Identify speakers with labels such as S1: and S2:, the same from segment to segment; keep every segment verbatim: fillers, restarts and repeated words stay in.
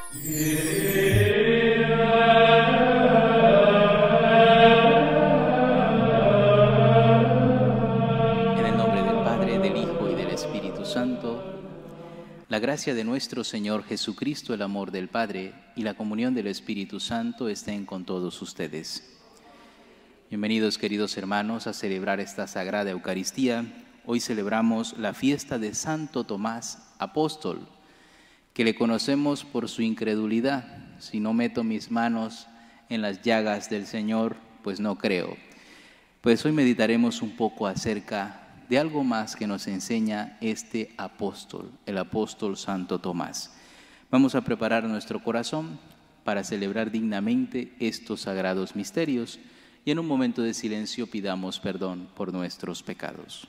S1: En el nombre del Padre, del Hijo y del Espíritu Santo, la gracia de nuestro Señor Jesucristo, el amor del Padre y la comunión del Espíritu Santo estén con todos ustedes. Bienvenidos, queridos hermanos, a celebrar esta Sagrada Eucaristía. Hoy celebramos la fiesta de Santo Tomás Apóstol, que le conocemos por su incredulidad. Si no meto mis manos en las llagas del Señor, pues no creo. Pues hoy meditaremos un poco acerca de algo más que nos enseña este apóstol, el apóstol Santo Tomás. Vamos a preparar nuestro corazón para celebrar dignamente estos sagrados misterios y en un momento de silencio pidamos perdón por nuestros pecados.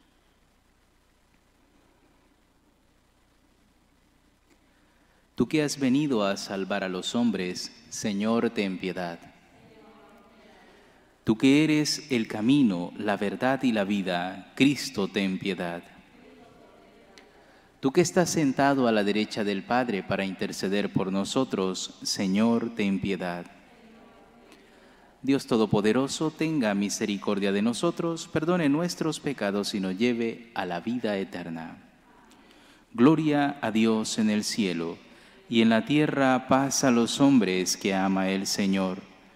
S1: Tú que has venido a salvar a los hombres, Señor, ten piedad. Tú que eres el camino, la verdad y la vida, Cristo, ten piedad. Tú que estás sentado a la derecha del Padre para interceder por nosotros, Señor, ten piedad. Dios Todopoderoso, tenga misericordia de nosotros, perdone nuestros pecados y nos lleve a la vida eterna. Gloria a Dios en el cielo, y en la tierra paz a los hombres que ama el Señor.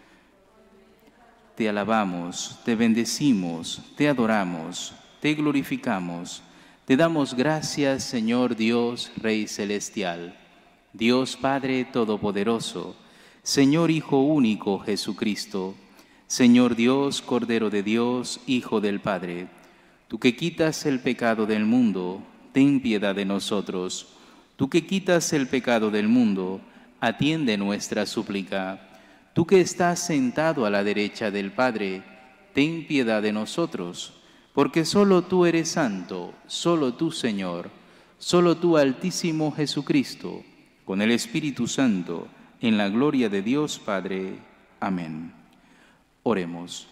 S1: Te alabamos, te bendecimos, te adoramos, te glorificamos. Te damos gracias, Señor Dios, Rey Celestial, Dios Padre Todopoderoso, Señor Hijo único Jesucristo, Señor Dios, Cordero de Dios, Hijo del Padre. Tú que quitas el pecado del mundo, ten piedad de nosotros. Tú que quitas el pecado del mundo, atiende nuestra súplica. Tú que estás sentado a la derecha del Padre, ten piedad de nosotros, porque solo tú eres santo, solo tú, Señor, solo tú, Altísimo Jesucristo, con el Espíritu Santo, en la gloria de Dios Padre. Amén. Oremos.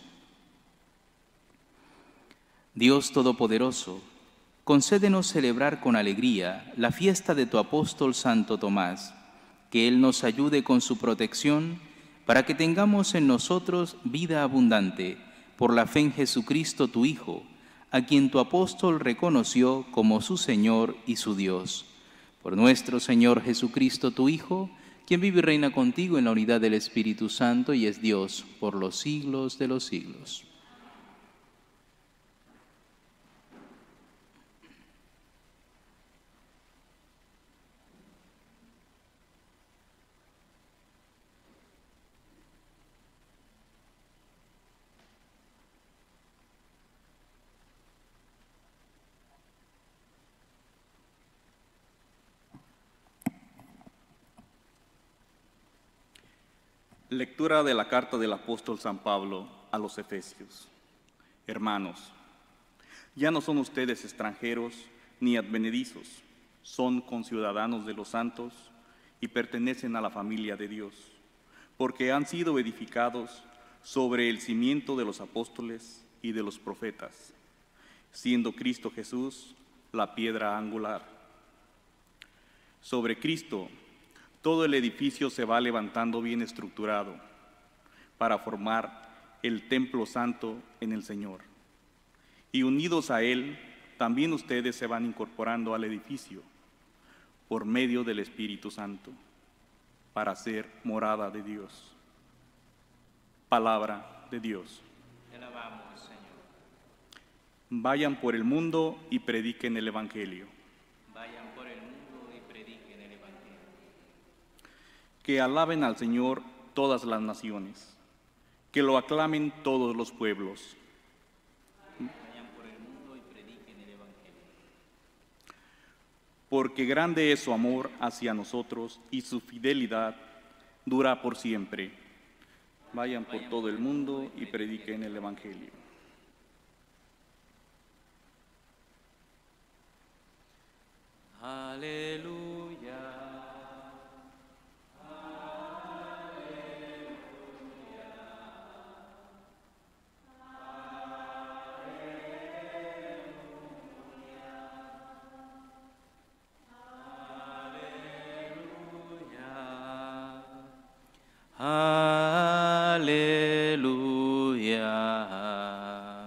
S1: Dios Todopoderoso, concédenos celebrar con alegría la fiesta de tu apóstol Santo Tomás, que Él nos ayude con su protección, para que tengamos en nosotros vida abundante, por la fe en Jesucristo tu Hijo, a quien tu apóstol reconoció como su Señor y su Dios. Por nuestro Señor Jesucristo tu Hijo, quien vive y reina contigo en la unidad del Espíritu Santo y es Dios por los siglos de los siglos.
S2: Lectura de la carta del apóstol San Pablo a los Efesios. Hermanos, ya no son ustedes extranjeros ni advenedizos, son conciudadanos de los santos y pertenecen a la familia de Dios, porque han sido edificados sobre el cimiento de los apóstoles y de los profetas, siendo Cristo Jesús la piedra angular. Sobre Cristo, todo el edificio se va levantando bien estructurado para formar el templo santo en el Señor. Y unidos a Él, también ustedes se van incorporando al edificio por medio del Espíritu Santo para ser morada de Dios. Palabra de Dios.
S1: Te alabamos, Señor.
S2: Vayan por el mundo y prediquen el Evangelio.
S1: Vayan por el mundo y prediquen el Evangelio.
S2: Que alaben al Señor todas las naciones, que lo aclamen todos los pueblos.
S1: Vayan por el mundo y prediquen el Evangelio.
S2: Porque grande es su amor hacia nosotros y su fidelidad dura por siempre. Vayan por todo el mundo y prediquen el Evangelio.
S1: Aleluya. Aleluya.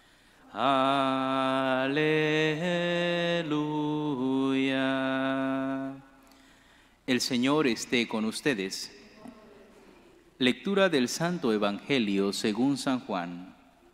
S1: Aleluya. El Señor esté con ustedes. Lectura del Santo Evangelio según San Juan.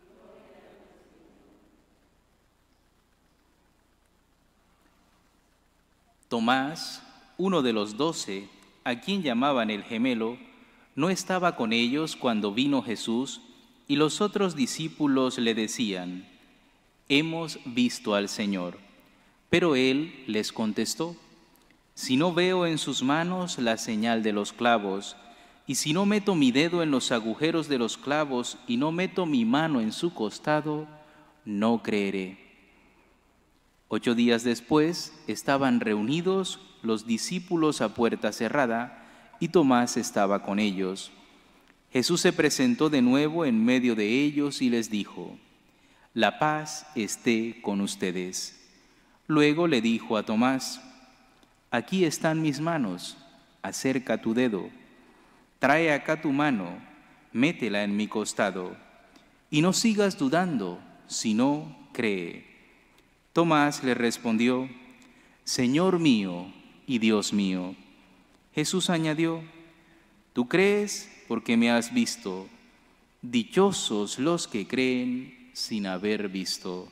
S1: Tomás, uno de los doce, a quien llamaban el gemelo, no estaba con ellos cuando vino Jesús, y los otros discípulos le decían: «Hemos visto al Señor». Pero él les contestó: «Si no veo en sus manos la señal de los clavos, y si no meto mi dedo en los agujeros de los clavos y no meto mi mano en su costado, no creeré». Ocho días después estaban reunidos los discípulos a puerta cerrada, y Tomás estaba con ellos. Jesús se presentó de nuevo en medio de ellos y les dijo: «La paz esté con ustedes». Luego le dijo a Tomás: «Aquí están mis manos, acerca tu dedo. Trae acá tu mano, métela en mi costado, y no sigas dudando, sino cree». Tomás le respondió: «Señor mío y Dios mío». Jesús añadió: «Tú crees porque me has visto. Dichosos los que creen sin haber visto».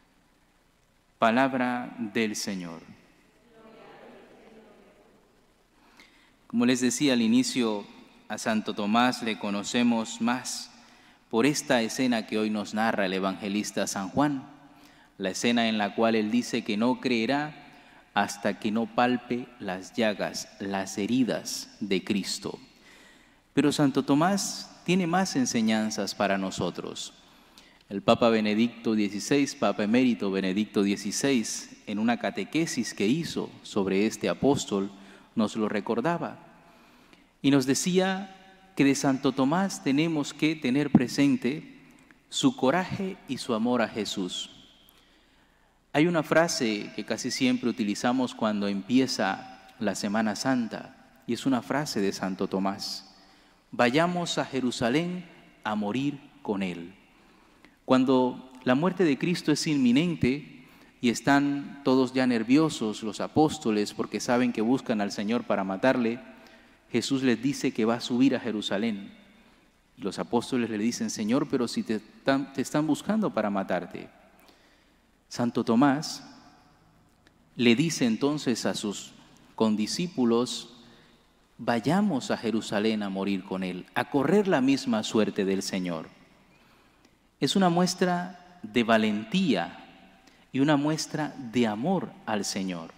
S1: Palabra del Señor. Como les decía al inicio, a Santo Tomás le conocemos más por esta escena que hoy nos narra el evangelista San Juan, la escena en la cual él dice que no creerá hasta que no palpe las llagas, las heridas de Cristo. Pero Santo Tomás tiene más enseñanzas para nosotros. El Papa Benedicto dieciséis, Papa Emérito Benedicto dieciséis, en una catequesis que hizo sobre este apóstol, nos lo recordaba. Y nos decía que de Santo Tomás tenemos que tener presente su coraje y su amor a Jesús. Hay una frase que casi siempre utilizamos cuando empieza la Semana Santa, y es una frase de Santo Tomás: «Vayamos a Jerusalén a morir con Él». Cuando la muerte de Cristo es inminente y están todos ya nerviosos los apóstoles porque saben que buscan al Señor para matarle, Jesús les dice que va a subir a Jerusalén. Los apóstoles le dicen: «Señor, pero si te están, te están buscando para matarte». Santo Tomás le dice entonces a sus condiscípulos: «Vayamos a Jerusalén a morir con Él, a correr la misma suerte del Señor». Es una muestra de valentía y una muestra de amor al Señor.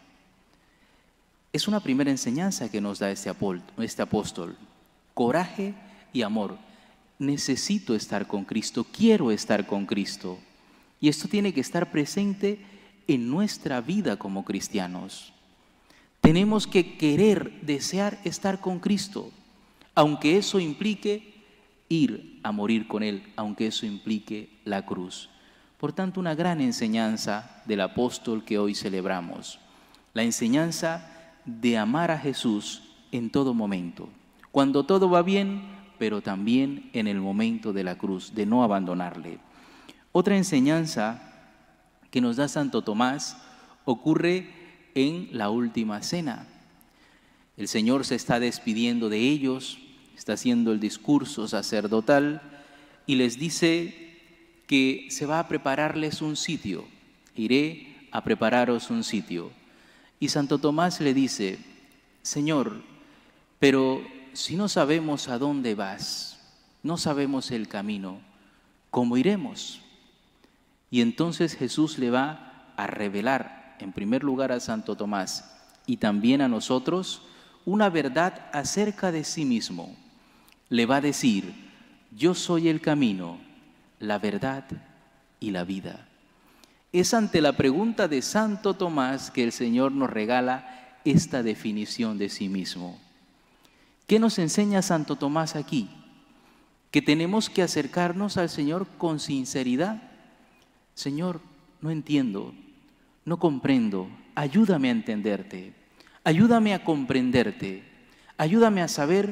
S1: Es una primera enseñanza que nos da este apóstol: coraje y amor. Necesito estar con Cristo, quiero estar con Cristo. Y esto tiene que estar presente en nuestra vida como cristianos. Tenemos que querer, desear estar con Cristo, aunque eso implique ir a morir con Él, aunque eso implique la cruz. Por tanto, una gran enseñanza del apóstol que hoy celebramos, la enseñanza de amar a Jesús en todo momento, cuando todo va bien, pero también en el momento de la cruz, de no abandonarle. Otra enseñanza que nos da Santo Tomás ocurre en la última cena. El Señor se está despidiendo de ellos, está haciendo el discurso sacerdotal y les dice que se va a prepararles un sitio. Iré a prepararos un sitio. Y Santo Tomás le dice: «Señor, pero si no sabemos a dónde vas, no sabemos el camino, ¿cómo iremos?». Y entonces Jesús le va a revelar, en primer lugar a Santo Tomás y también a nosotros, una verdad acerca de sí mismo. Le va a decir: «Yo soy el camino, la verdad y la vida». Es ante la pregunta de Santo Tomás que el Señor nos regala esta definición de sí mismo. ¿Qué nos enseña Santo Tomás aquí? Que tenemos que acercarnos al Señor con sinceridad. Señor, no entiendo, no comprendo, ayúdame a entenderte, ayúdame a comprenderte, ayúdame a saber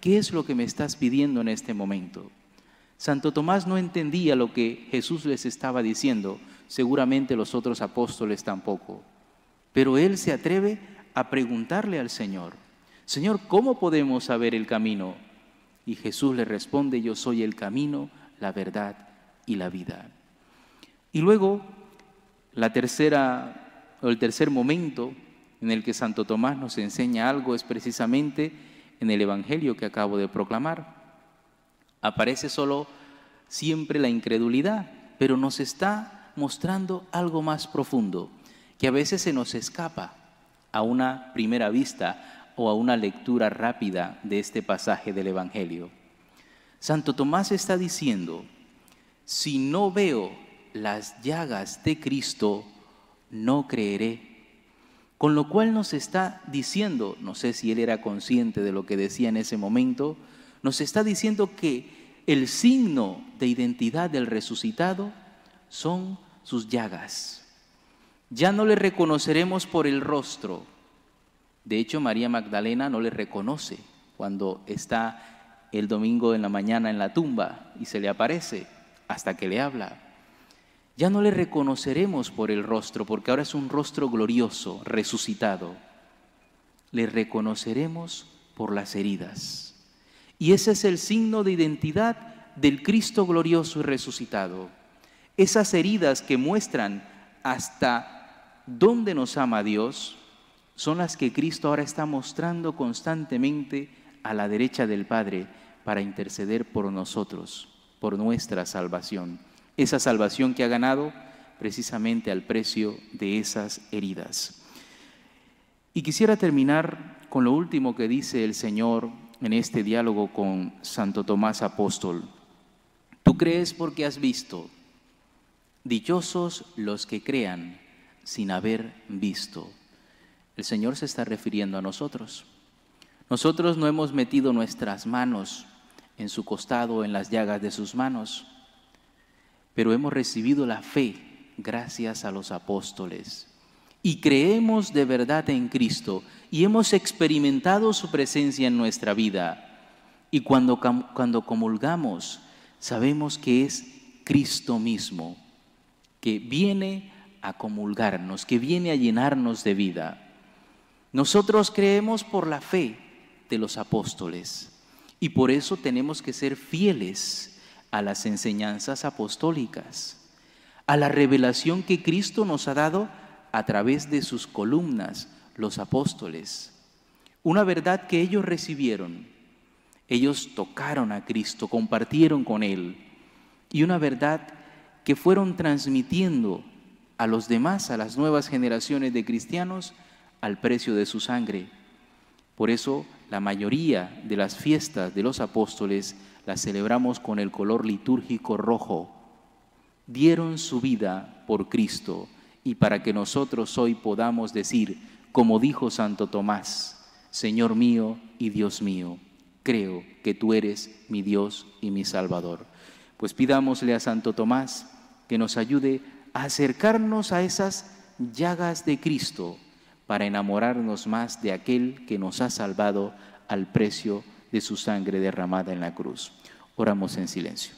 S1: ¿qué es lo que me estás pidiendo en este momento? Santo Tomás no entendía lo que Jesús les estaba diciendo, seguramente los otros apóstoles tampoco, pero él se atreve a preguntarle al Señor: Señor, ¿cómo podemos saber el camino? Y Jesús le responde: yo soy el camino, la verdad y la vida. Y luego, la tercera, o el tercer momento en el que Santo Tomás nos enseña algo es precisamente en el Evangelio que acabo de proclamar. Aparece solo siempre la incredulidad, pero nos está mostrando algo más profundo, que a veces se nos escapa a una primera vista o a una lectura rápida de este pasaje del Evangelio. Santo Tomás está diciendo: si no veo las llagas de Cristo, no creeré. Con lo cual nos está diciendo, no sé si él era consciente de lo que decía en ese momento, nos está diciendo que el signo de identidad del resucitado son sus llagas. Ya no le reconoceremos por el rostro. De hecho, María Magdalena no le reconoce cuando está el domingo en la mañana en la tumba y se le aparece hasta que le habla. Ya no le reconoceremos por el rostro, porque ahora es un rostro glorioso, resucitado. Le reconoceremos por las heridas. Y ese es el signo de identidad del Cristo glorioso y resucitado. Esas heridas que muestran hasta dónde nos ama Dios son las que Cristo ahora está mostrando constantemente a la derecha del Padre para interceder por nosotros, por nuestra salvación. Esa salvación que ha ganado precisamente al precio de esas heridas. Y quisiera terminar con lo último que dice el Señor en este diálogo con Santo Tomás Apóstol. Tú crees porque has visto. Dichosos los que crean sin haber visto. El Señor se está refiriendo a nosotros. Nosotros no hemos metido nuestras manos en su costado, en las llagas de sus manos, pero hemos recibido la fe gracias a los apóstoles. Y creemos de verdad en Cristo y hemos experimentado su presencia en nuestra vida. Y cuando, cuando comulgamos, sabemos que es Cristo mismo, que viene a comulgarnos, que viene a llenarnos de vida. Nosotros creemos por la fe de los apóstoles y por eso tenemos que ser fieles a las enseñanzas apostólicas, a la revelación que Cristo nos ha dado a través de sus columnas, los apóstoles. Una verdad que ellos recibieron. Ellos tocaron a Cristo, compartieron con Él. Y una verdad que fueron transmitiendo a los demás, a las nuevas generaciones de cristianos, al precio de su sangre. Por eso, la mayoría de las fiestas de los apóstoles las celebramos con el color litúrgico rojo. Dieron su vida por Cristo. Y para que nosotros hoy podamos decir, como dijo Santo Tomás: Señor mío y Dios mío, creo que tú eres mi Dios y mi Salvador. Pues pidámosle a Santo Tomás que nos ayude a acercarnos a esas llagas de Cristo para enamorarnos más de aquel que nos ha salvado al precio de su sangre derramada en la cruz. Oramos en silencio.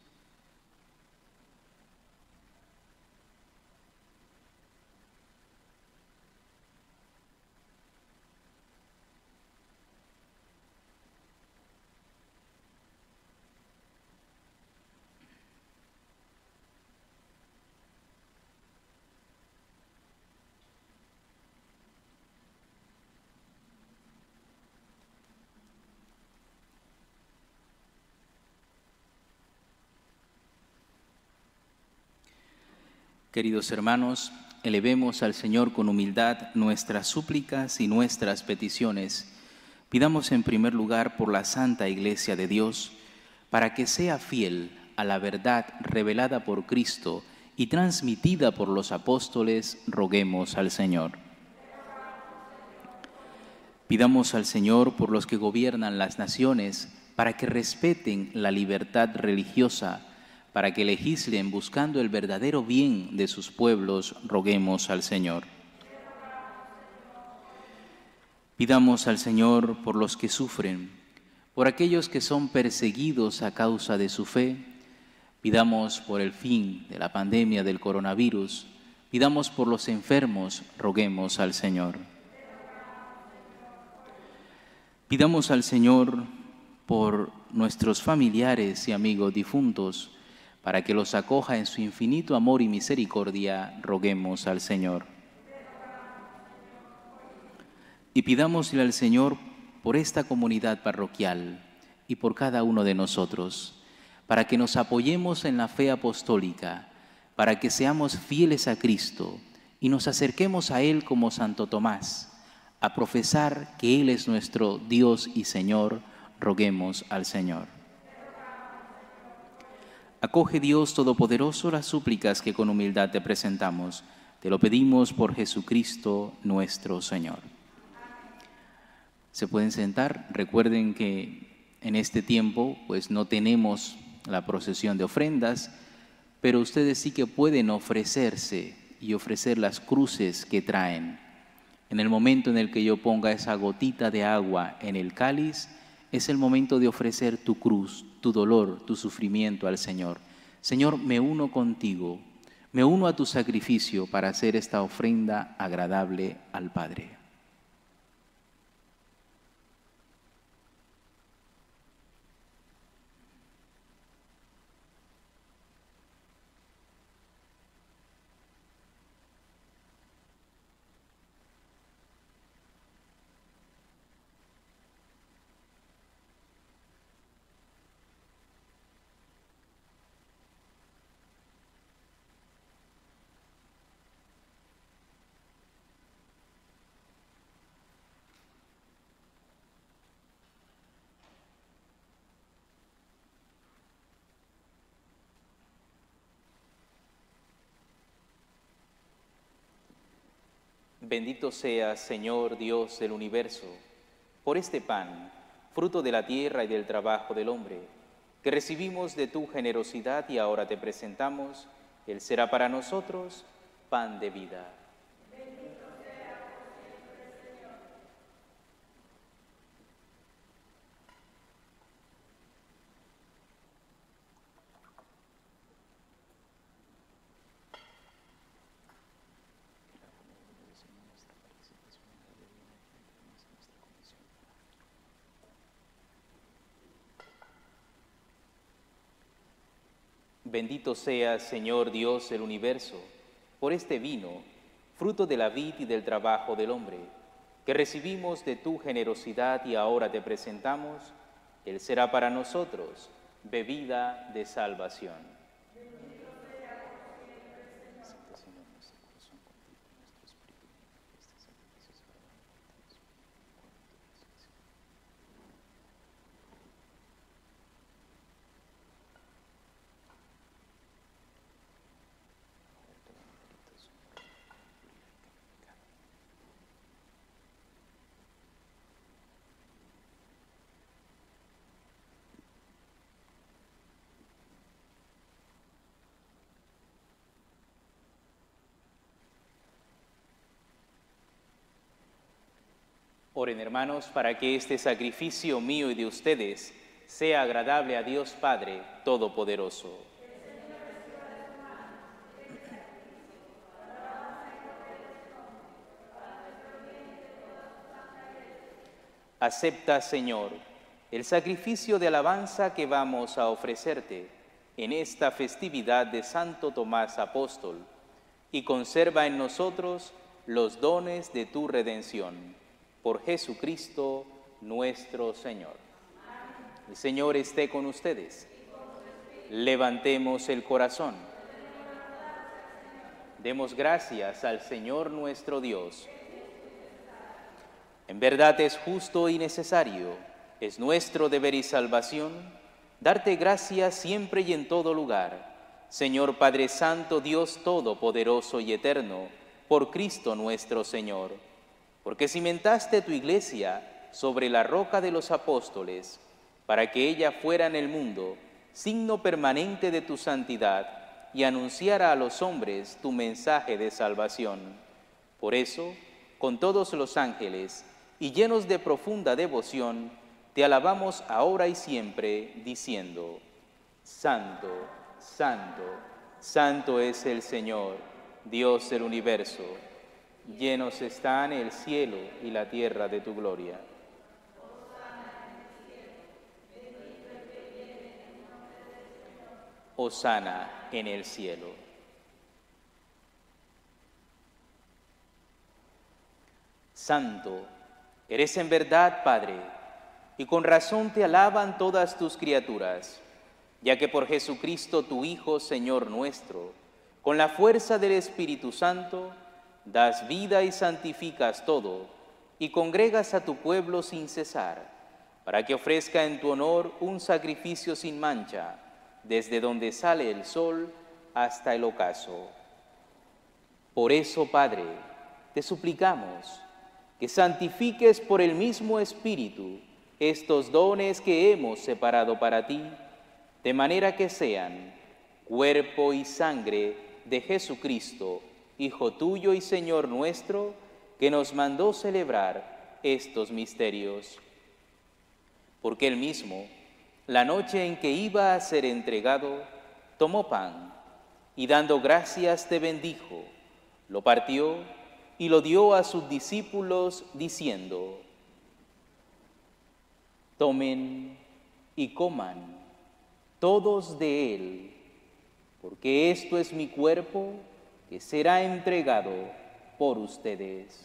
S1: Queridos hermanos, elevemos al Señor con humildad nuestras súplicas y nuestras peticiones. Pidamos en primer lugar por la Santa Iglesia de Dios, para que sea fiel a la verdad revelada por Cristo y transmitida por los apóstoles, roguemos al Señor. Pidamos al Señor por los que gobiernan las naciones, para que respeten la libertad religiosa, para que legislen buscando el verdadero bien de sus pueblos, roguemos al Señor. Pidamos al Señor por los que sufren, por aquellos que son perseguidos a causa de su fe. Pidamos por el fin de la pandemia del coronavirus. Pidamos por los enfermos, roguemos al Señor. Pidamos al Señor por nuestros familiares y amigos difuntos, para que los acoja en su infinito amor y misericordia, roguemos al Señor. Y pidámosle al Señor por esta comunidad parroquial y por cada uno de nosotros, para que nos apoyemos en la fe apostólica, para que seamos fieles a Cristo y nos acerquemos a Él como Santo Tomás, a profesar que Él es nuestro Dios y Señor, roguemos al Señor. Acoge, Dios Todopoderoso, las súplicas que con humildad te presentamos. Te lo pedimos por Jesucristo nuestro Señor. Se pueden sentar. Recuerden que en este tiempo pues no tenemos la procesión de ofrendas, pero ustedes sí que pueden ofrecerse y ofrecer las cruces que traen. En el momento en el que yo ponga esa gotita de agua en el cáliz, es el momento de ofrecer tu cruz, tu dolor, tu sufrimiento al Señor. Señor, me uno contigo, me uno a tu sacrificio para hacer esta ofrenda agradable al Padre. Bendito seas, Señor Dios del universo, por este pan, fruto de la tierra y del trabajo del hombre, que recibimos de tu generosidad y ahora te presentamos. Él será para nosotros pan de vida. Bendito seas, Señor Dios del universo, por este vino, fruto de la vid y del trabajo del hombre, que recibimos de tu generosidad y ahora te presentamos. Él será para nosotros bebida de salvación. Oren, hermanos, para que este sacrificio mío y de ustedes sea agradable a Dios Padre Todopoderoso. Acepta, Señor, el sacrificio de alabanza que vamos a ofrecerte en esta festividad de Santo Tomás Apóstol y conserva en nosotros los dones de tu redención. Por Jesucristo nuestro Señor. El Señor esté con ustedes. Levantemos el corazón. Demos gracias al Señor nuestro Dios. En verdad es justo y necesario, es nuestro deber y salvación, darte gracias siempre y en todo lugar, Señor Padre Santo, Dios Todopoderoso y Eterno, por Cristo nuestro Señor. Porque cimentaste tu iglesia sobre la roca de los apóstoles, para que ella fuera en el mundo signo permanente de tu santidad y anunciara a los hombres tu mensaje de salvación. Por eso, con todos los ángeles y llenos de profunda devoción, te alabamos ahora y siempre, diciendo: Santo, Santo, Santo es el Señor, Dios del universo. Llenos están el cielo y la tierra de tu gloria. Hosana en el cielo. Santo, eres en verdad, Padre, y con razón te alaban todas tus criaturas, ya que por Jesucristo tu Hijo, Señor nuestro, con la fuerza del Espíritu Santo, das vida y santificas todo, y congregas a tu pueblo sin cesar, para que ofrezca en tu honor un sacrificio sin mancha, desde donde sale el sol hasta el ocaso. Por eso, Padre, te suplicamos que santifiques por el mismo Espíritu estos dones que hemos separado para ti, de manera que sean cuerpo y sangre de Jesucristo, Hijo tuyo y Señor nuestro, que nos mandó celebrar estos misterios. Porque él mismo, la noche en que iba a ser entregado, tomó pan y dando gracias te bendijo, lo partió y lo dio a sus discípulos diciendo: Tomen y coman todos de él, porque esto es mi cuerpo que será entregado por ustedes.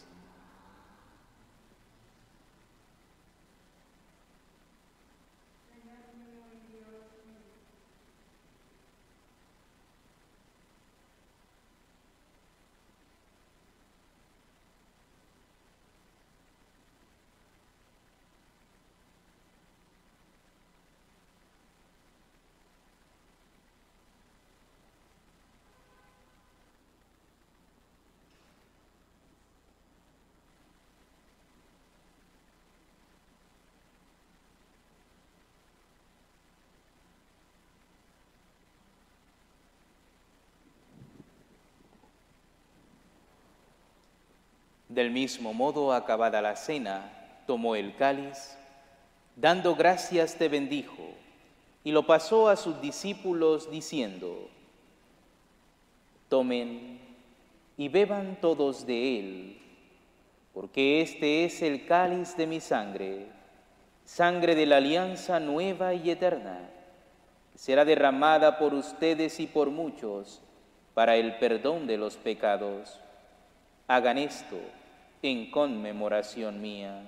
S1: Del mismo modo, acabada la cena, tomó el cáliz, dando gracias te bendijo, y lo pasó a sus discípulos diciendo: Tomen y beban todos de él, porque este es el cáliz de mi sangre, sangre de la alianza nueva y eterna, que será derramada por ustedes y por muchos para el perdón de los pecados. Hagan esto en conmemoración mía.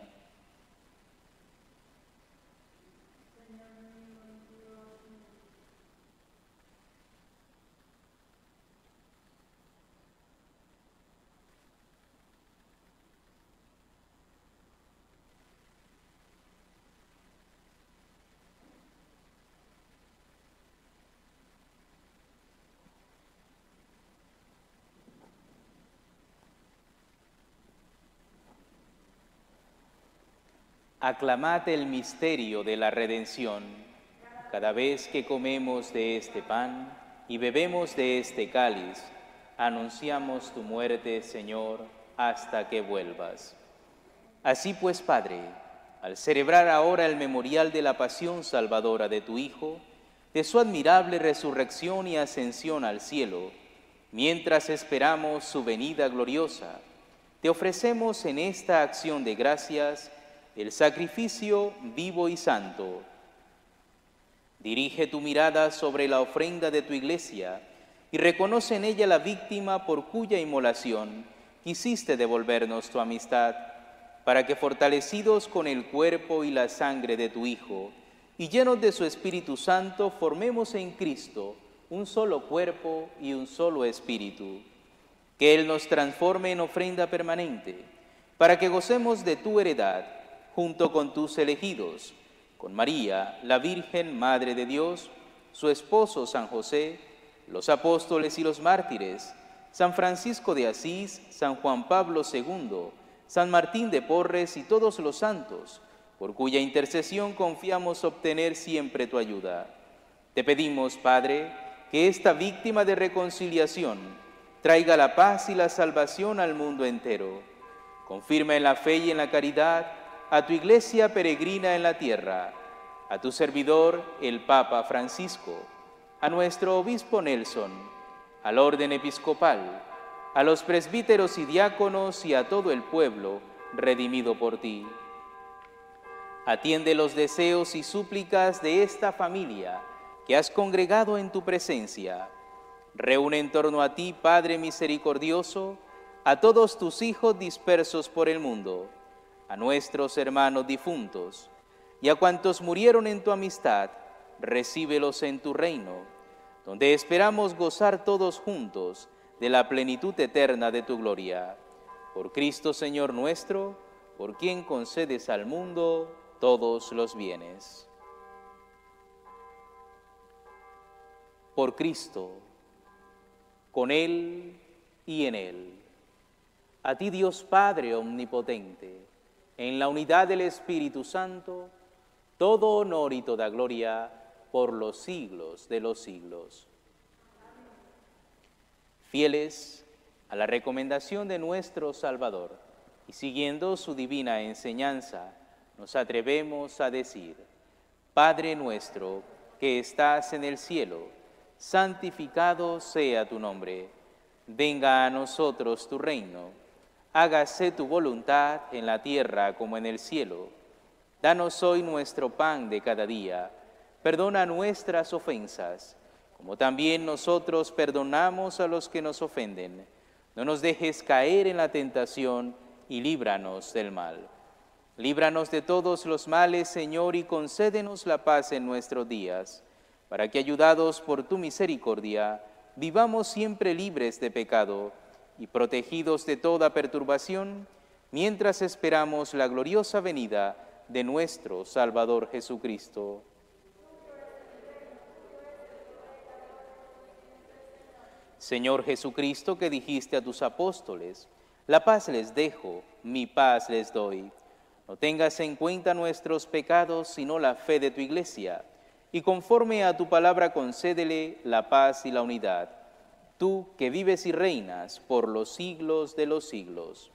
S1: Aclamad el misterio de la redención. Cada vez que comemos de este pan y bebemos de este cáliz, anunciamos tu muerte, Señor, hasta que vuelvas. Así pues, Padre, al celebrar ahora el memorial de la pasión salvadora de tu Hijo, de su admirable resurrección y ascensión al cielo, mientras esperamos su venida gloriosa, te ofrecemos en esta acción de gracias el sacrificio vivo y santo. Dirige tu mirada sobre la ofrenda de tu iglesia y reconoce en ella la víctima por cuya inmolación quisiste devolvernos tu amistad, para que fortalecidos con el cuerpo y la sangre de tu Hijo y llenos de su Espíritu Santo, formemos en Cristo un solo cuerpo y un solo espíritu. Que Él nos transforme en ofrenda permanente, para que gocemos de tu heredad, junto con tus elegidos, con María, la Virgen Madre de Dios, su esposo San José, los apóstoles y los mártires, San Francisco de Asís, San Juan Pablo segundo, San Martín de Porres y todos los santos, por cuya intercesión confiamos obtener siempre tu ayuda. Te pedimos, Padre, que esta víctima de reconciliación traiga la paz y la salvación al mundo entero. Confirma en la fe y en la caridad a tu iglesia peregrina en la tierra, a tu servidor, el Papa Francisco, a nuestro obispo Nelson, al orden episcopal, a los presbíteros y diáconos y a todo el pueblo redimido por ti. Atiende los deseos y súplicas de esta familia que has congregado en tu presencia. Reúne en torno a ti, Padre misericordioso, a todos tus hijos dispersos por el mundo, a nuestros hermanos difuntos y a cuantos murieron en tu amistad, recíbelos en tu reino, donde esperamos gozar todos juntos de la plenitud eterna de tu gloria. Por Cristo Señor nuestro, por quien concedes al mundo todos los bienes. Por Cristo, con Él y en Él. A ti, Dios Padre omnipotente, en la unidad del Espíritu Santo, todo honor y toda gloria por los siglos de los siglos. Fieles a la recomendación de nuestro Salvador y siguiendo su divina enseñanza, nos atrevemos a decir: Padre nuestro que estás en el cielo, santificado sea tu nombre. Venga a nosotros tu reino. Hágase tu voluntad en la tierra como en el cielo. Danos hoy nuestro pan de cada día. Perdona nuestras ofensas, como también nosotros perdonamos a los que nos ofenden. No nos dejes caer en la tentación y líbranos del mal. Líbranos de todos los males, Señor, y concédenos la paz en nuestros días, para que, ayudados por tu misericordia, vivamos siempre libres de pecado y protegidos de toda perturbación, mientras esperamos la gloriosa venida de nuestro Salvador Jesucristo. Señor Jesucristo, que dijiste a tus apóstoles: la paz les dejo, mi paz les doy. No tengas en cuenta nuestros pecados, sino la fe de tu Iglesia, y conforme a tu palabra concédele la paz y la unidad. Tú que vives y reinas por los siglos de los siglos.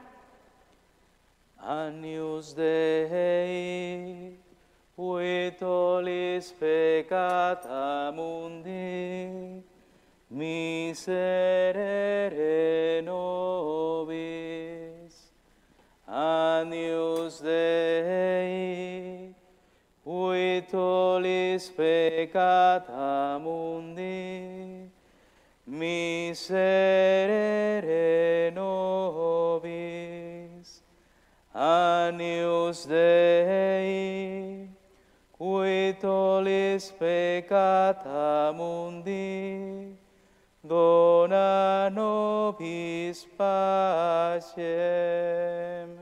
S1: Agnus Dei, vitolis peccata mundi, miserere nobis. Agnus Dei, vitolis peccata mundi, miserere nobis. Agnus Dei, qui tollis peccata mundi, dona nobis pacem.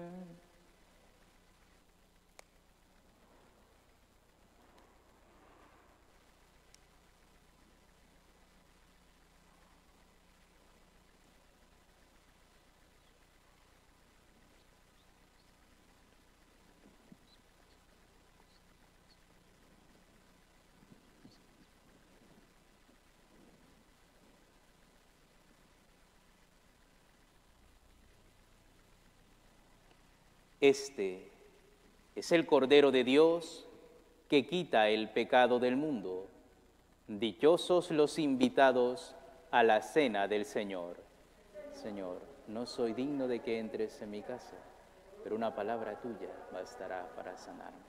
S1: Este es el Cordero de Dios que quita el pecado del mundo. Dichosos los invitados a la cena del Señor. Señor, no soy digno de que entres en mi casa, pero una palabra tuya bastará para sanarme.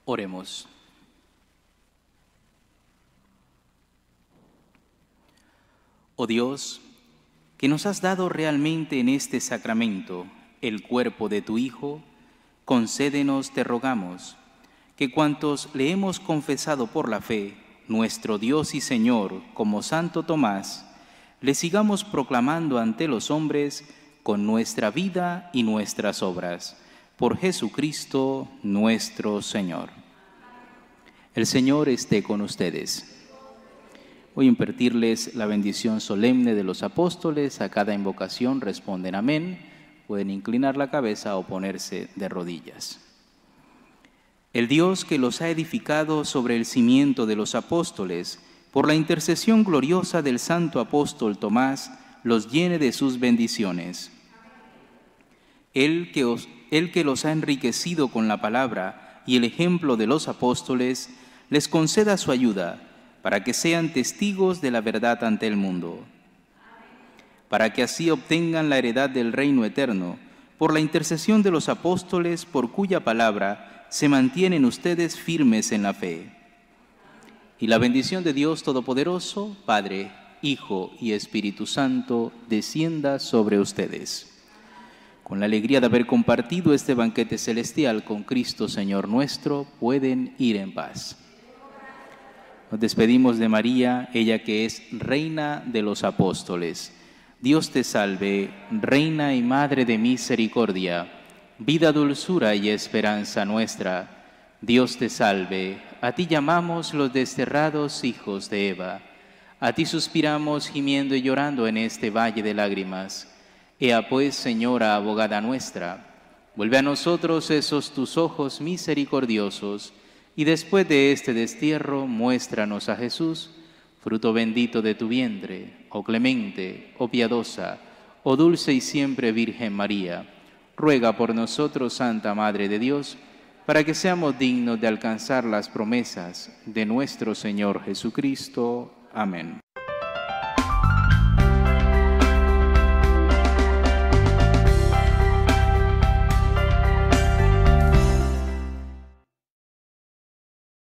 S1: Oremos. Oh Dios, que nos has dado realmente en este sacramento el cuerpo de tu Hijo, concédenos, te rogamos, que cuantos le hemos confesado por la fe, nuestro Dios y Señor, como Santo Tomás, le sigamos proclamando ante los hombres con nuestra vida y nuestras obras. Por Jesucristo nuestro Señor. El Señor esté con ustedes. Voy a impartirles la bendición solemne de los apóstoles. A cada invocación responden amén. Pueden inclinar la cabeza o ponerse de rodillas. El Dios que los ha edificado sobre el cimiento de los apóstoles, por la intercesión gloriosa del santo apóstol Tomás, los llene de sus bendiciones. Él que, os, él que los ha enriquecido con la palabra y el ejemplo de los apóstoles, les conceda su ayuda para que sean testigos de la verdad ante el mundo, para que así obtengan la heredad del reino eterno, por la intercesión de los apóstoles, por cuya palabra se mantienen ustedes firmes en la fe. Y la bendición de Dios Todopoderoso, Padre, Hijo y Espíritu Santo, descienda sobre ustedes. Con la alegría de haber compartido este banquete celestial con Cristo Señor nuestro, pueden ir en paz. Nos despedimos de María, ella que es Reina de los Apóstoles. Dios te salve, Reina y Madre de misericordia, vida, dulzura y esperanza nuestra. Dios te salve, a ti llamamos los desterrados hijos de Eva. A ti suspiramos gimiendo y llorando en este valle de lágrimas. Ea pues, Señora, abogada nuestra, vuelve a nosotros esos tus ojos misericordiosos, y después de este destierro, muéstranos a Jesús, fruto bendito de tu vientre, oh clemente, oh piadosa, oh dulce y siempre Virgen María. Ruega por nosotros, Santa Madre de Dios, para que seamos dignos de alcanzar las promesas de nuestro Señor Jesucristo. Amén.